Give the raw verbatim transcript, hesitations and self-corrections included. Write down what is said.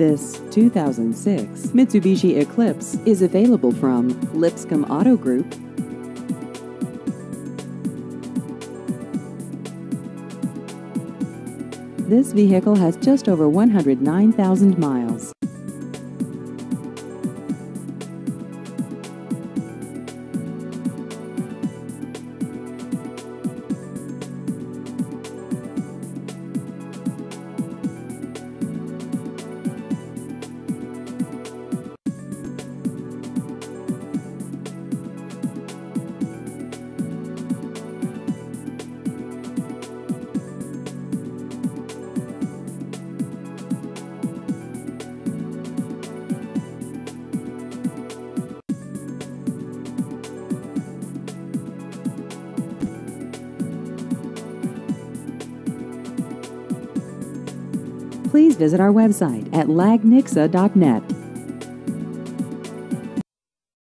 This two thousand six Mitsubishi Eclipse is available from Lipscomb Auto Group. This vehicle has just over one hundred nine thousand miles. Please visit our website at lag nixa dot net.